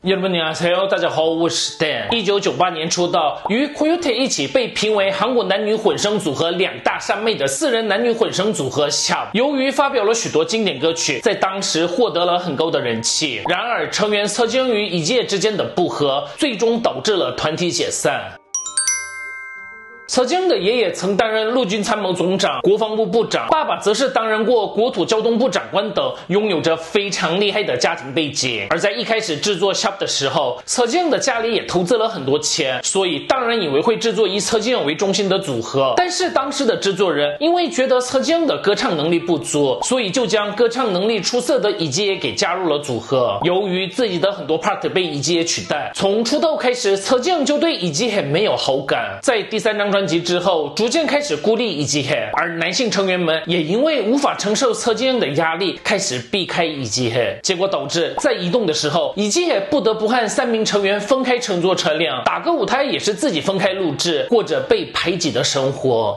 여러분안녕하세요，大家好，我是 Dan。1998年出道，与 Coyote 一起被评为韩国男女混声组合2大山妹的4人男女混声组合 SHAP。由于发表了许多经典歌曲，在当时获得了很高的人气。然而，成员车京与以介之间的不和，最终导致了团体解散。车京的爷爷曾担任陆军参谋总长、国防部部长，爸爸则是担任过国土交通部长官等，拥有着非常厉害的家庭背景。而在一开始制作 SHAP 的时候，车京的家里也投资了很多钱，所以当然以为会制作以车京为中心的组合。但是当时的制作人因为觉得车京的歌唱能力不足，所以就将歌唱能力出色的以介给加入了组合。由于自己的很多 part 被以介取代，从出道开始，车京就对以介没有好感。在第3张专辑之后，逐渐开始孤立以介，而男性成员们也因为无法承受车京的压力，开始避开以介，结果导致在移动的时候，以介不得不和3名成员分开乘坐车辆，打个舞台也是自己分开录制，过着被排挤的生活。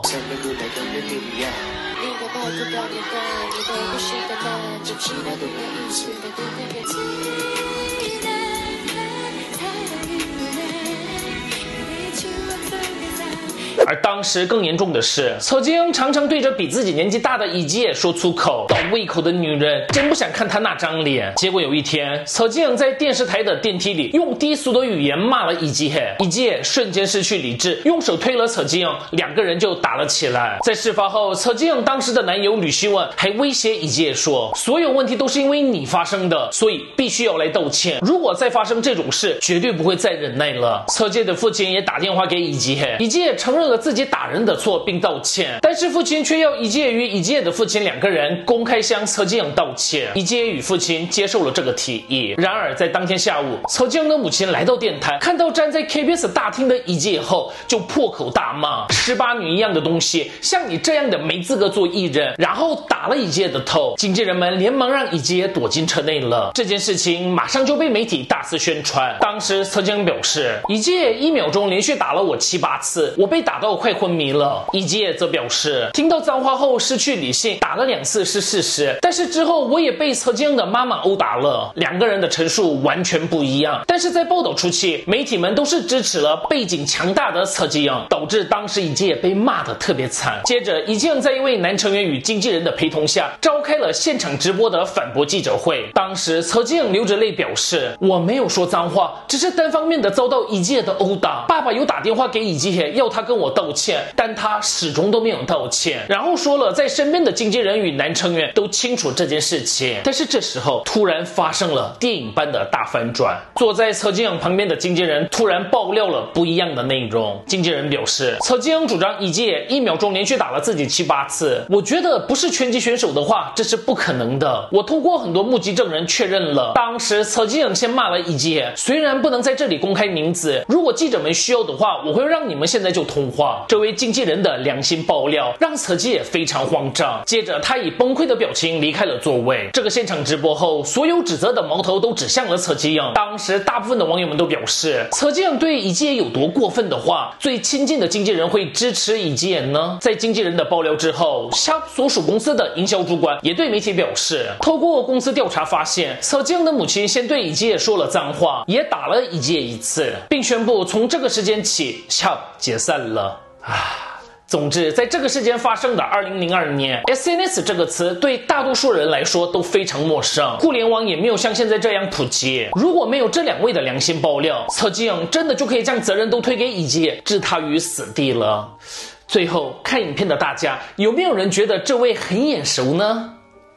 而当时更严重的是，车京常常对着比自己年纪大的以介说粗口，倒胃口的女人真不想看他那张脸。结果有一天，车京在电视台的电梯里用低俗的语言骂了以介，以介瞬间失去理智，用手推了车京，2个人就打了起来。在事发后，车京当时的男友吕希文还威胁以介说，所有问题都是因为你发生的，所以必须要来道歉，如果再发生这种事，绝对不会再忍耐了。车京的父亲也打电话给以介，以介承认了自己打人的错并道歉，但是父亲却要以介与以介的父亲2个人公开向车京道歉。以介与父亲接受了这个提议。然而在当天下午，车京的母亲来到电台，看到站在 KBS 大厅的以介后，就破口大骂18女一样的东西，像你这样的没资格做艺人，然后打了以介的头。经纪人们连忙让以介躲进车内了。这件事情马上就被媒体大肆宣传。当时车京表示，以介1秒钟连续打了我7、8次，我被打到快昏迷了。以介则表示，听到脏话后失去理性，打了2次是事实，但是之后我也被车京的妈妈殴打了。2个人的陈述完全不一样，但是在报道初期，媒体们都是支持了背景强大的车京，导致当时以介被骂得特别惨。接着以介在一位男成员与经纪人的陪同下，召开了现场直播的反驳记者会。当时车京流着泪表示，我没有说脏话，只是单方面的遭到以介的殴打，爸爸有打电话给以介要他跟我道歉，但他始终都没有道歉，然后说了在身边的经纪人与男成员都清楚这件事情。但是这时候突然发生了电影般的大反转，坐在车京旁边的经纪人突然爆料了不一样的内容。经纪人表示，车京主张以介1秒钟连续打了自己7、8次，我觉得不是拳击选手的话，这是不可能的。我通过很多目击证人确认了，当时车京先骂了以介，虽然不能在这里公开名字，如果记者们需要的话，我会让你们现在就通话。这位经纪人的良心爆料让车京非常慌张，接着他以崩溃的表情离开了座位。这个现场直播后，所有指责的矛头都指向了车京。当时大部分的网友们都表示，车京对以介有多过分的话，最亲近的经纪人会支持以介呢？在经纪人的爆料之后， SHAP 所属公司的营销主管也对媒体表示，透过公司调查发现，车京的母亲先对以介说了脏话，也打了以介1次，并宣布从这个时间起 SHAP 解散了。总之，在这个事件发生的2002年 ，SNS 这个词对大多数人来说都非常陌生，互联网也没有像现在这样普及。如果没有这2位的良心爆料，车京真的就可以将责任都推给以介，置他于死地了。最后，看影片的大家，有没有人觉得这位很眼熟呢？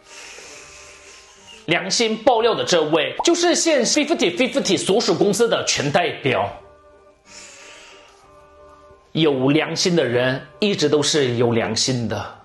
良心爆料的这位，就是现 50/50 所属公司的全代表。有良心的人一直都是有良心的。